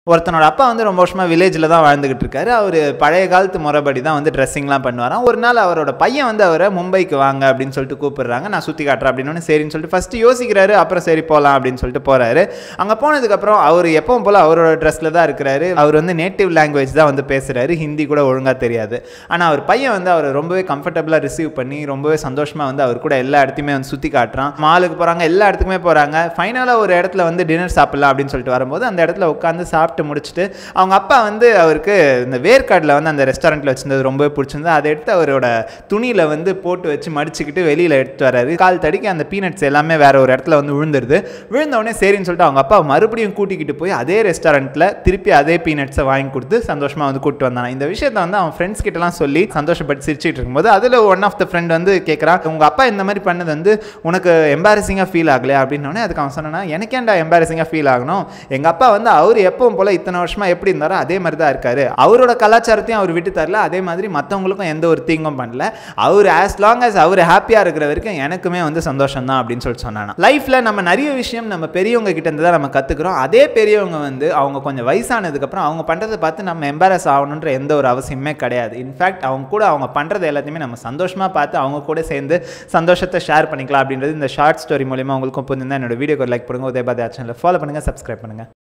ஒருத்தனோட அப்பா வந்து ரொம்ப வருஷமா வில்லேஜில் தான் வாழ்ந்துகிட்டு இருக்காரு. அவர் பழைய காலத்து முறைப்படி தான் வந்து ட்ரெஸ்ஸிங்லாம் பண்ணுவாராம். ஒரு நாள் அவரோட பையன் வந்து அவரை மும்பைக்கு வாங்க அப்படின்னு சொல்லிட்டு கூப்பிடுறாங்க. நான் சுற்றி காட்டுறேன் அப்படின்னு சரின்னு சொல்லிட்டு ஃபஸ்ட்டு யோசிக்கிறாரு. அப்புறம் சரி போகலாம் அப்படின்னு சொல்லிட்டு போகிறாரு. அங்கே போனதுக்கப்புறம் அவர் எப்பவும் போல் அவரோட ட்ரெஸ்ஸில் தான் இருக்கிறாரு. அவர் வந்து நேட்டிவ் லாங்குவேஜ் தான் வந்து பேசுகிறாரு. ஹிந்தி கூட ஒழுங்காக தெரியாது. ஆனால் அவர் பையன் வந்து அவரை ரொம்பவே கம்ஃபர்டபுளாக ரிசீவ் பண்ணி ரொம்பவே சந்தோஷமாக வந்து அவர் கூட எல்லா இடத்தையுமே வந்து சுற்றி காட்டுறான். மாலுக்கு போகிறாங்க, எல்லா இடத்துக்குமே போகிறாங்க. ஃபைனலாக ஒரு இடத்துல வந்து டின்னர் சாப்பிடலாம் அப்படின்னு சொல்லிட்டு வரும்போது அந்த இடத்துல உட்காந்து சாப்பிட்டு முடிச்சுட்டு அவங்க அப்பா வந்து அவருக்கு இந்த வேர்க்காடில் வந்து அந்த ரெஸ்டாரண்ட்டில் வச்சிருந்தது ரொம்பவே பிடிச்சிருந்தது. அதை எடுத்து அவரோட துணியில் வந்து போட்டு வச்சு மடிச்சுக்கிட்டு வெளியில் எடுத்து வராரு. கால் தடிக்க அந்த பீனட்ஸ் எல்லாமே வேற ஒரு இடத்துல வந்து விழுந்துருது. விழுந்தவுடனே சரின்னு சொல்லிட்டு அவங்க அப்பா மறுபடியும் கூட்டிக்கிட்டு போய் அதே ரெஸ்டாரண்ட்டில் திருப்பி அதே பீனட்ஸை வாங்கி கொடுத்து சந்தோஷமாக வந்து கூப்பிட்டு வந்தாங்க. இந்த விஷயத்தை வந்து அவன் ஃப்ரெண்ட்ஸ் கிட்டலாம் சொல்லி சந்தோஷப்பட்டு சிரிச்சிட்டு இருக்கும்போது அதில் ஒன் ஆஃப் த ஃப்ரெண்ட் வந்து கேட்குறான், உங்கள் அப்பா இந்த மாதிரி பண்ணது வந்து உனக்கு எம்பாரசிங்காக ஃபீல் ஆகலையா அப்படின்னோடனே அதுக்கு அவன் சொன்னா, எனக்கேண்டா எம்பாரசிங்காக ஃபீல் ஆகணும், எங்கள் அப்பா வந்து அவர் எப்பவும் போல இத்தனை வருஷமா எப்படி இருந்தாரோ அதே மாதிரி தான் இருக்காரு. அவரோட கலாச்சாரத்தையும் அவர் விட்டு தரல, அதே மாதிரி மற்றவங்களுக்கும் எந்த ஒரு தீங்கும் பண்ணல. அவர் as long as அவர் ஹாப்பியாக இருக்கிற வரைக்கும் எனக்குமே வந்து சந்தோஷம் தான் அப்படின்னு சொல்லிட்டு சொன்னாங்க. லைஃப்பில் நம்ம நிறைய விஷயம் நம்ம பெரியவங்க கிட்ட இருந்து தான் நம்ம கற்றுக்குறோம். அதே பெரியவங்க வந்து அவங்க கொஞ்சம் வயசானதுக்கப்புறம் அவங்க பண்ணுறதை பார்த்து நம்ம எம்பாரஸ் ஆகணுன்ற எந்த ஒரு அவசியமே கிடையாது. இன்ஃபேக்ட் அவங்க கூட அவங்க பண்ணுறது எல்லாத்தையுமே நம்ம சந்தோஷமாக பார்த்து அவங்க கூட சேர்ந்து சந்தோஷத்தை ஷேர் பண்ணிக்கலாம் அப்படின்றது இந்த ஷார்ட் ஸ்டோரி மூலிமா உங்களுக்கும் புரிஞ்சிருந்தா என்னோட வீடியோக்கு லைக் பண்ணுங்கள். உதய பாரதி சேனலை ஃபாலோ பண்ணுங்கள், சப்ஸ்கிரைப் பண்ணுங்கள்.